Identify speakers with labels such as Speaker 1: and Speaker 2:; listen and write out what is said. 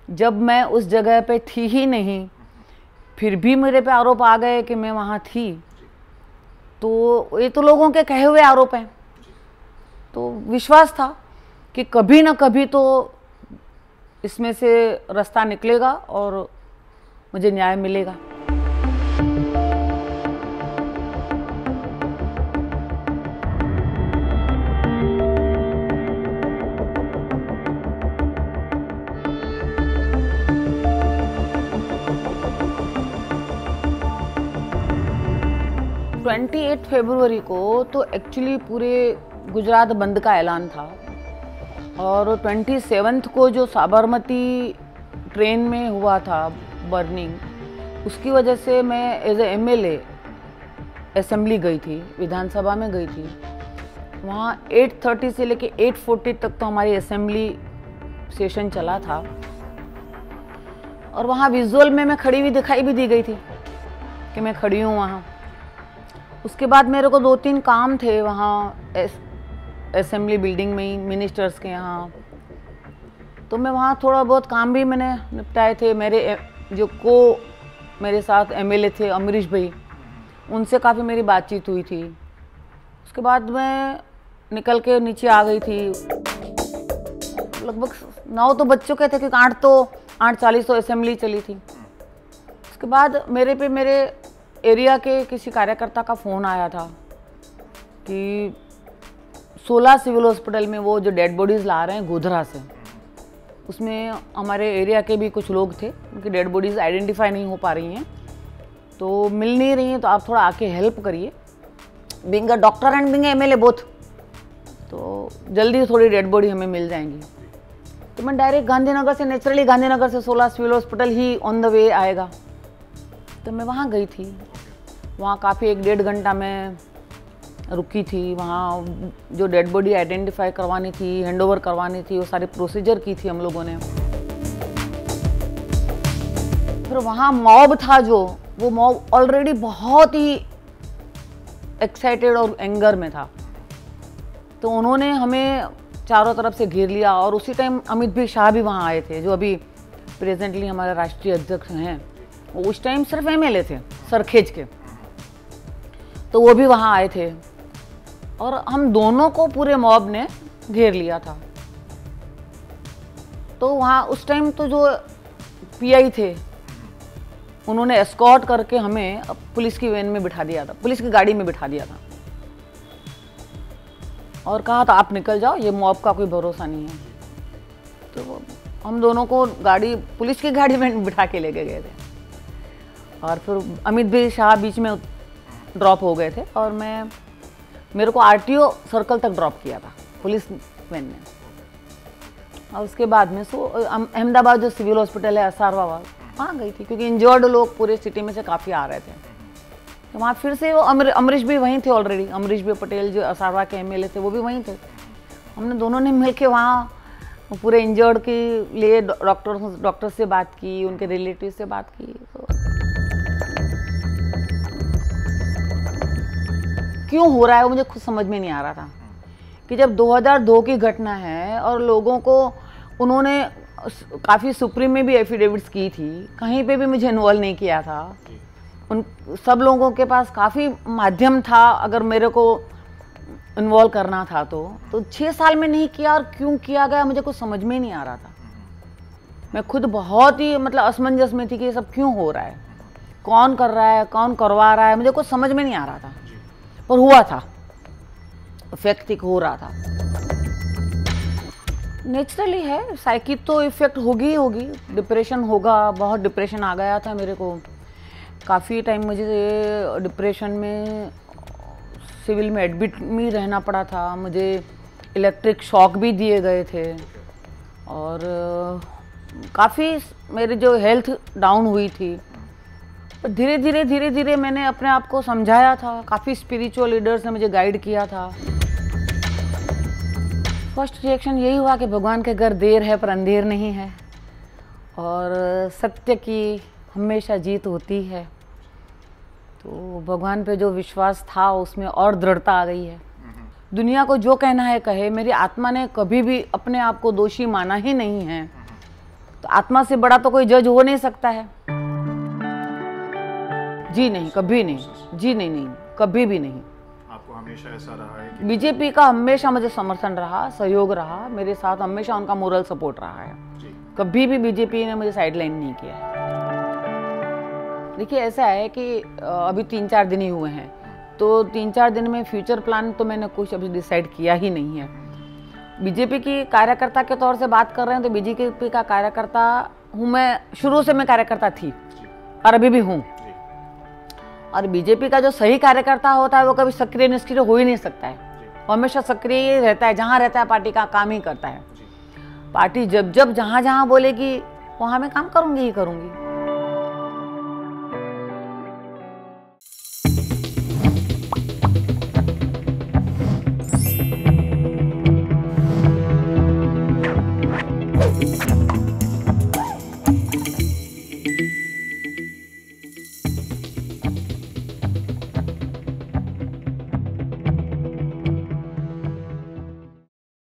Speaker 1: जब मैं उस जगह पे थी ही नहीं, फिर भी मेरे पे आरोप आ गए कि मैं वहाँ थी, तो ये तो लोगों के कहे हुए आरोप हैं। तो विश्वास था कि कभी ना कभी तो इसमें से रास्ता निकलेगा और मुझे न्याय मिलेगा। फरवरी को तो एक्चुअली पूरे गुजरात बंद का ऐलान था और 27 को जो साबरमती ट्रेन में हुआ था बर्निंग, उसकी वजह से मैं एज ए MLA असेंबली गई थी, विधानसभा में गई थी। वहाँ 8:30 से लेके 8:40 तक तो हमारी असेंबली सेशन चला था और वहाँ विजुअल में मैं खड़ी हुई दिखाई भी दी गई थी कि मैं खड़ी हूँ वहाँ। उसके बाद मेरे को 2-3 काम थे वहाँ असेंबली बिल्डिंग में ही, मिनिस्टर्स के यहाँ, तो मैं वहाँ थोड़ा बहुत काम भी मैंने निपटाए थे। मेरे साथ MLA थे अमरीश भाई, उनसे काफ़ी मेरी बातचीत हुई थी। उसके बाद मैं निकल के नीचे आ गई थी। लगभग 9 तो बज चुके थे क्योंकि 8:40 तो असेंबली चली थी। उसके बाद मेरे एरिया के किसी कार्यकर्ता का फ़ोन आया था कि 16 सिविल हॉस्पिटल में वो जो डेड बॉडीज़ ला रहे हैं गोधरा से, उसमें हमारे एरिया के भी कुछ लोग थे, उनकी डेड बॉडीज़ आइडेंटिफाई नहीं हो पा रही हैं, तो मिल नहीं रही हैं, तो आप थोड़ा आके हेल्प करिए। Being a doctor and being MLA both, तो जल्दी थोड़ी डेड बॉडी हमें मिल जाएंगी। तो मैं डायरेक्ट गांधीनगर से, नेचुरली गांधीनगर से 16 सिविल हॉस्पिटल ही ऑन द वे आएगा, तो मैं वहाँ गई थी। वहाँ काफ़ी 1-1.5 घंटा मैं रुकी थी। वहाँ जो डेड बॉडी आइडेंटिफाई करवानी थी, हैंडओवर करवानी थी, वो सारी प्रोसीजर की थी हम लोगों ने। फिर वहाँ मॉब था वो मॉब ऑलरेडी बहुत ही एक्साइटेड और एंगर में था, तो उन्होंने हमें चारों तरफ से घेर लिया। और उसी टाइम अमित भाई शाह भी वहाँ आए थे, जो अभी प्रेजेंटली हमारे राष्ट्रीय अध्यक्ष हैं। वो उस टाइम सिर्फ MLA थे सरखेज के, तो वो भी वहाँ आए थे और हम दोनों को पूरे मॉब ने घेर लिया था। तो वहाँ उस टाइम तो जो PI थे, उन्होंने एस्कॉर्ट करके हमें पुलिस की वैन में बिठा दिया था, पुलिस की गाड़ी में बिठा दिया था और कहा था आप निकल जाओ, ये मॉब का कोई भरोसा नहीं है। तो हम दोनों को पुलिस की गाड़ी में बिठा के लेके गए थे और फिर अमित भाई शाह बीच में ड्रॉप हो गए थे और मेरे को RTO सर्कल तक ड्रॉप किया था पुलिस वैन ने। और उसके बाद में अहमदाबाद जो सिविल हॉस्पिटल है असारवाबाद, वहाँ गई थी क्योंकि इंजर्ड लोग पूरे सिटी में से काफ़ी आ रहे थे। तो वहाँ फिर से वो अमरीश भी वहीं थे ऑलरेडी, अमरीश भाई पटेल जो असारवा के MLA थे वो भी वहीं थे। हमने दोनों ने मिल के वहाँ पूरे इंजर्ड के लिए डॉक्टर से बात की, उनके रिलेटिव से बात की। तो क्यों हो रहा है वो मुझे खुद समझ में नहीं आ रहा था कि जब 2002 की घटना है और लोगों को उन्होंने काफ़ी सुप्रीम में भी एफिडेविट्स की थी, कहीं पे भी मुझे इन्वॉल्व नहीं किया था। उन सब लोगों के पास काफ़ी माध्यम था अगर मेरे को इन्वॉल्व करना था तो 6 साल में नहीं किया। और क्यों किया गया मुझे कुछ समझ में नहीं आ रहा था। मैं खुद बहुत ही असमंजस में थी कि ये सब क्यों हो रहा है, कौन कर रहा है, कौन करवा रहा है, मुझे कुछ समझ में नहीं आ रहा था। और हुआ था, इफेक्ट हो रहा था। नेचुरली है, साइकिक तो इफेक्ट होगी, डिप्रेशन होगा। बहुत डिप्रेशन आ गया था मेरे को, काफ़ी टाइम मुझे डिप्रेशन में सिविल में एडमिट में रहना पड़ा था। मुझे इलेक्ट्रिक शॉक भी दिए गए थे और काफ़ी मेरी जो हेल्थ डाउन हुई थी। धीरे धीरे मैंने अपने आप को समझाया था। काफ़ी स्पिरिचुअल लीडर्स ने मुझे गाइड किया था। फर्स्ट रिएक्शन यही हुआ कि भगवान के घर देर है पर अंधेर नहीं है और सत्य की हमेशा जीत होती है। तो भगवान पे जो विश्वास था उसमें और दृढ़ता आ गई है। दुनिया को जो कहना है कहे, मेरी आत्मा ने कभी भी अपने आप को दोषी माना ही नहीं है। तो आत्मा से बड़ा तो कोई जज हो नहीं सकता है। जी नहीं, कभी नहीं, जी नहीं, नहीं कभी भी नहीं।
Speaker 2: आपको हमेशा ऐसा रहा है कि
Speaker 1: बीजेपी का हमेशा मुझे समर्थन रहा, सहयोग रहा, मेरे साथ हमेशा उनका मोरल सपोर्ट रहा है। कभी भी बीजेपी ने मुझे साइडलाइन नहीं किया है। देखिए ऐसा है कि अभी 3-4 दिन ही हुए हैं, तो 3-4 दिन में फ्यूचर प्लान तो मैंने कुछ अभी डिसाइड किया ही नहीं है। बीजेपी की कार्यकर्ता के तौर से बात कर रहे हैं तो बीजेपी का कार्यकर्ता हूँ मैं, शुरू से मैं कार्यकर्ता थी और अभी भी हूँ। और बीजेपी का जो सही कार्यकर्ता होता है वो कभी सक्रिय निष्क्रिय हो ही नहीं सकता है, वो हमेशा सक्रिय रहता है, जहाँ रहता है पार्टी का काम ही करता है। पार्टी जब जब जहाँ जहाँ बोलेगी वहाँ मैं काम करूँगी ही करूँगी।